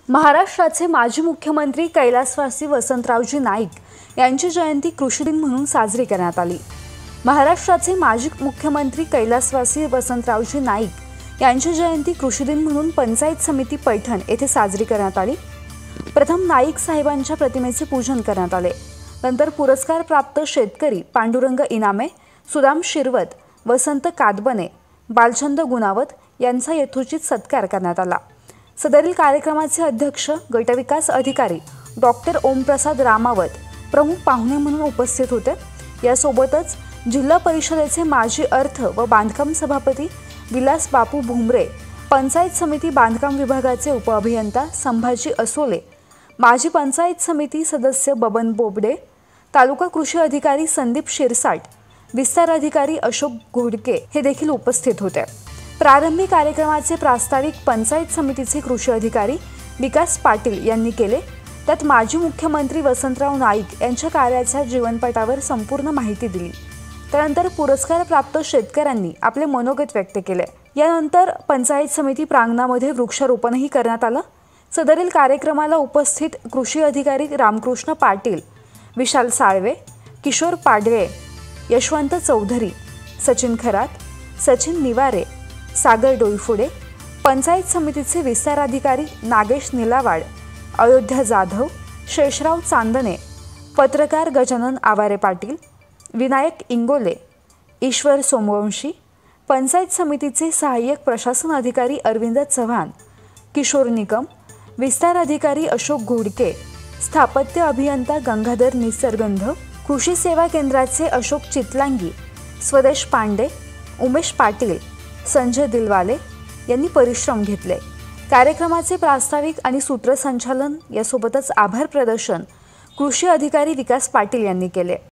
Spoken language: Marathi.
महाराष्ट्राचे माजी मुख्यमंत्री कैलासवासी वसंतरावजी नाईक यांची जयंती कृषी दिन म्हणून साजरी करण्यात आली। महाराष्ट्राचे माजी मुख्यमंत्री कैलासवासी वसंतरावजी नाईक यांची जयंती कृषी दिन म्हणून पंचायत समिती पैठण येथे साजरी करण्यात आली। प्रथम नाईक साहेबांच्या प्रतिमेचे पूजन करण्यात आले। नंतर पुरस्कार प्राप्त शेतकरी पांडुरंग इनामे, सुदाम शिरवत, वसंत कादबने, बालचंद गुणावत यांचा यथोचित सत्कार करण्यात आला। सदरील कार्यक्रमाचे अध्यक्ष गटविकास अधिकारी डॉक्टर ओमप्रसाद रामावत प्रमुख पाहुणे म्हणून उपस्थित होते। यासोबतच जिल्हा परिषदेचे माजी अर्थ व बांधकाम सभापती विलास बापू भुमरे, पंचायत समिती बांधकाम विभागाचे उपअभियंता संभाजी असोले, माजी पंचायत समिती सदस्य बबन बोबडे, तालुका कृषी अधिकारी संदीप शिरसाट, विस्तार अधिकारी अशोक घोडके हे देखील उपस्थित होते। प्रारंभी कार्यक्रमाचे प्रास्ताविक पंचायत समितीचे कृषी अधिकारी विकास पाटील यांनी केले। त्यात माजी मुख्यमंत्री वसंतराव नाईक यांच्या कार्याच्या जीवनपटावर संपूर्ण माहिती दिली। त्यानंतर पुरस्कार प्राप्त शेतकऱ्यांनी आपले मनोगत व्यक्त केले। यानंतर पंचायत समिती प्रांगणामध्ये वृक्षारोपणही करण्यात आलं। सदरील कार्यक्रमाला उपस्थित कृषी अधिकारी रामकृष्ण पाटील, विशाल साळवे, किशोर पाडळे, यशवंत चौधरी, सचिन खरात, सचिन निवारे, सागर डोईफोडे, पंचायत समितीचे विस्तार अधिकारी नागेश निलावाड, अयोध्या जाधव, शेषराव चांदणे, पत्रकार गजानन आवारे पाटील, विनायक इंगोले, ईश्वर सोमवंशी, पंचायत समितीचे सहाय्यक प्रशासन अधिकारी अरविंद चव्हाण, किशोर निकम, विस्तार अधिकारी अशोक घोडके, स्थापत्य अभियंता गंगाधर निसर्गंध, कृषी सेवा केंद्राचे अशोक चितलांगी, स्वदेश पांडे, उमेश पाटील, संजय दिलवाले यांनी परिश्रम घेतले। कार्यक्रमाचे प्रास्ताविक आणि सूत्रसंचालन यासोबतच आभार प्रदर्शन कृषी अधिकारी विकास पाटील यांनी केले।